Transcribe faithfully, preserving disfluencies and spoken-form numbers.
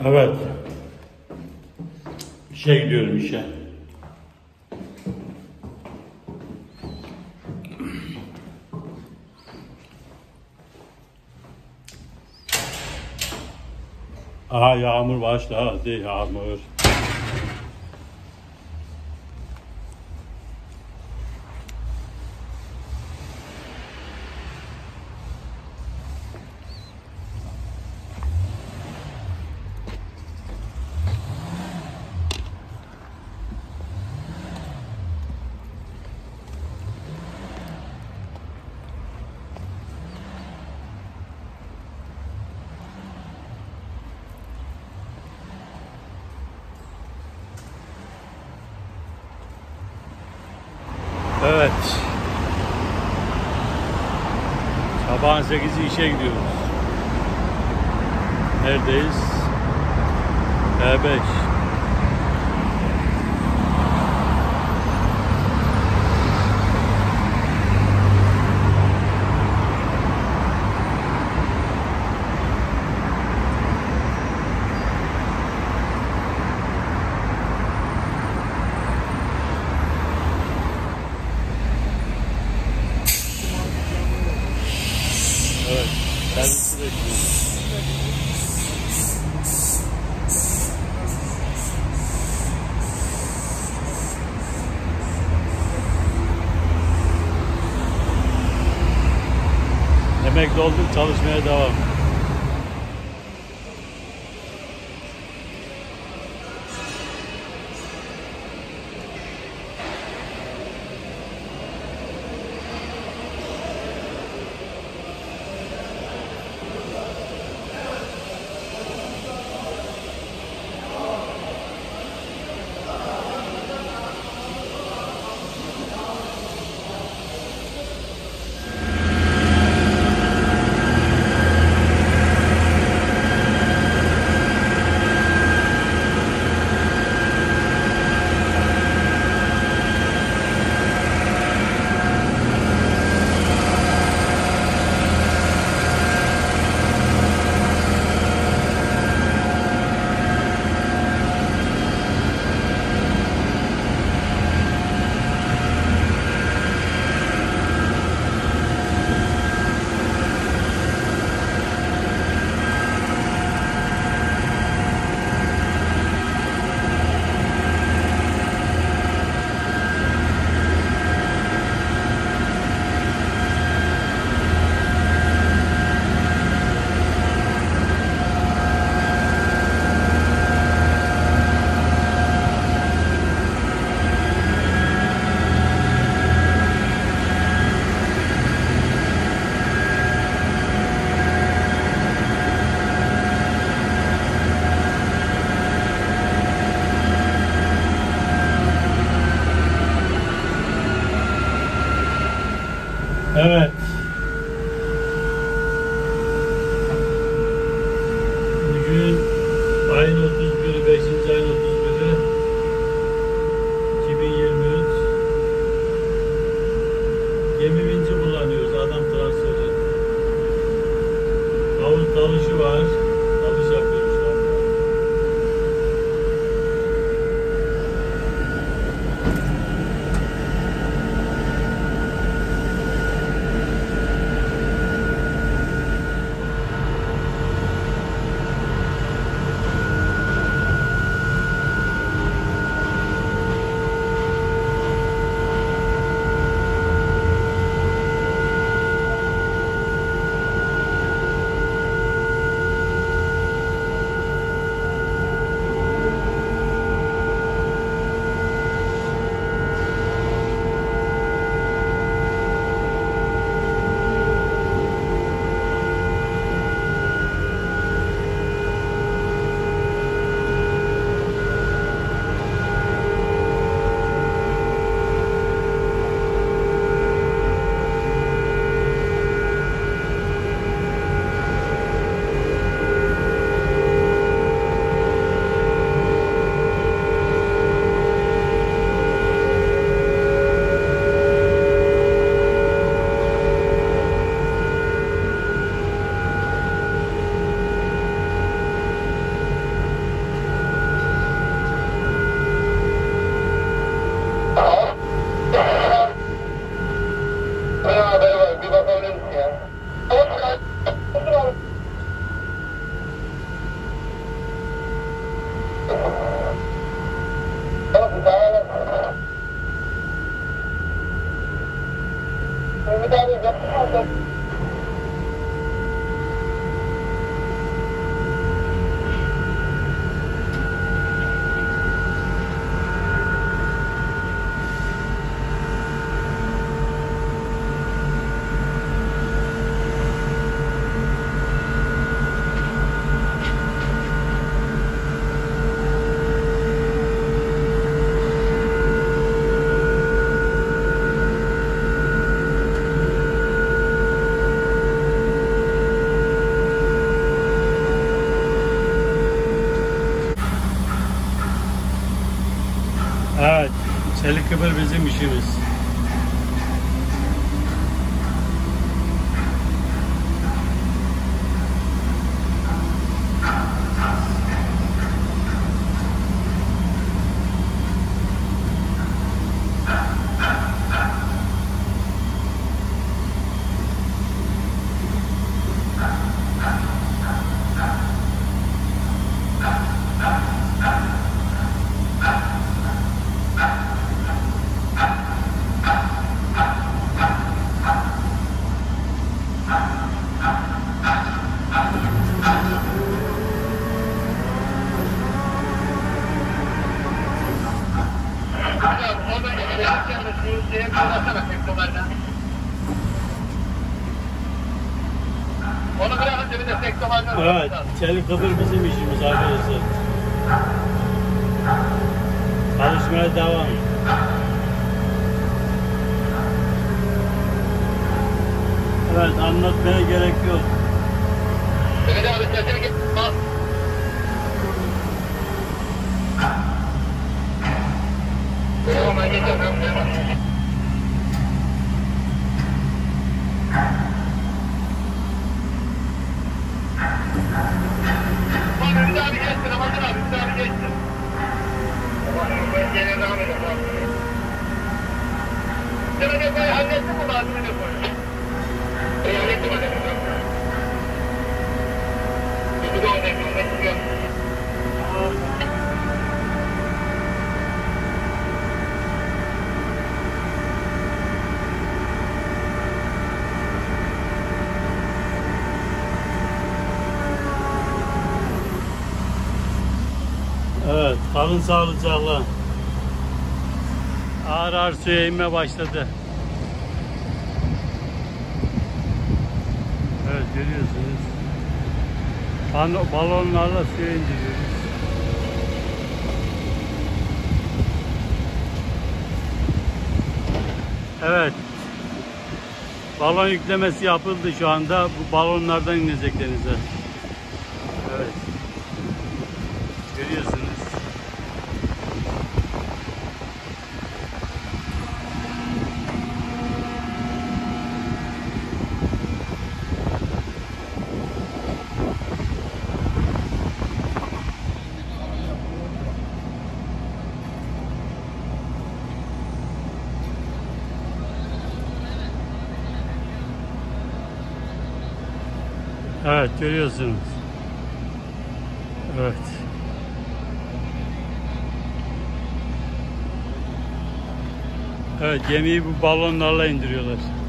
Evet. İşe gidiyorum işe. Aha yağmur başladı, yağmur. Evet. Sabahın sekizi işe gidiyoruz. Neredeyiz? E beş. Evet, servisi bekliyoruz. Emekli olduk, çalışmaya devam. Evet. Bugün ayın otuz biri, beşinci ayın otuz biri iki bin yirmi üç. Gemi vinci kullanıyoruz, adam transferi. Havuz dalışı var. Dalış yapıyoruz şu anda. Çelik kıpır bizim işimiz. Evet, çelik kıpır bizim işimiz arkadaşlar. Çalışmaya devam. Evet, anlatmaya gerek yok. Evet abi, sesini git. Tamam, ben geçiyorum. Ümit abi geçsin, Ramazan abi, Ümit abi geçsin. Tamam, ben gene devam edeyim. Sen o depoyu hallettin mi lazım depoyu? Ben hallettim o depoyu. Bir de o depoyu, ben çıkıyorum. Evet, kalın sağlıcakla. Ağır ağır suya inme başladı. Evet, görüyorsunuz. Balonlarla suya indiriyoruz. Evet. Balon yüklemesi yapıldı şu anda. Bu balonlardan inecek denize. Evet. Görüyorsunuz. Evet, görüyorsunuz. Evet. Evet, gemiyi bu balonlarla indiriyorlar.